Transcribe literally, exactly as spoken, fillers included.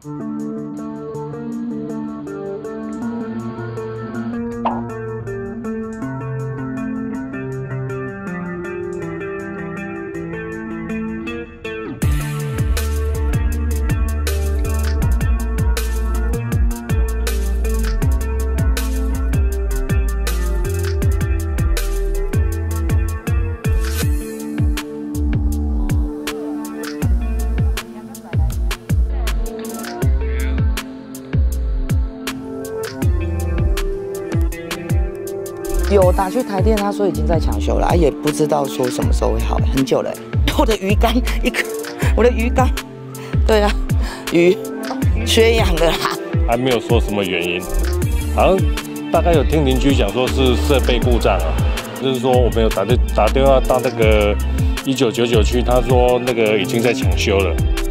有打去台电，他说已经在抢修了，啊，也不知道说什么时候会好，很久了。我的鱼缸一个，我的鱼缸，对啊，鱼缺氧了啦。 还没有说什么原因，好像大概有听邻居讲说是设备故障啊，就是说我们有打电打电话到那个一九九九去，他说那个已经在抢修了。